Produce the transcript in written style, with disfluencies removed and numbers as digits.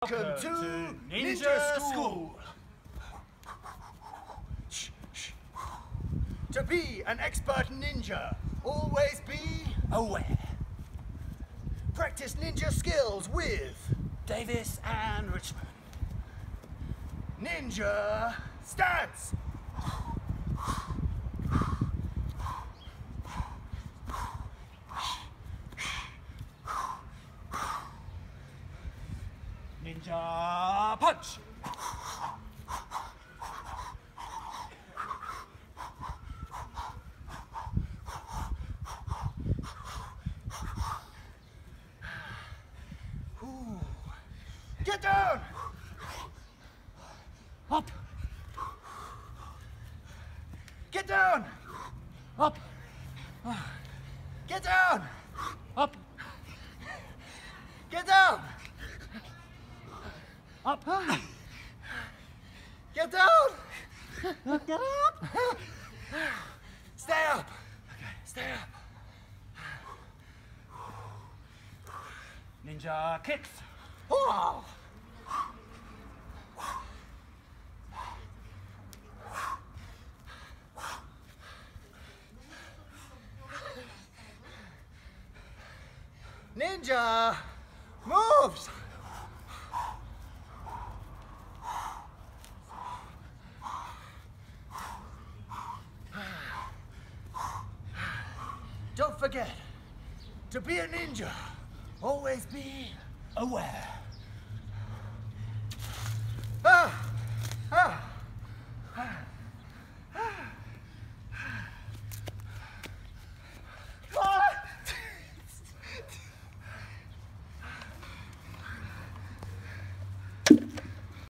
Welcome to Ninja School. To be an expert ninja, always be aware. Practice ninja skills with Davis and Richmond. Ninja stance. Ninja punch. Get down! Up. Get down! Up. Get down! Up. Get down! Up. Get down! Get up. Stay up! Stay up! Ninja kicks. Oh. Ninja moves. Don't forget, to be a ninja, always be Aware.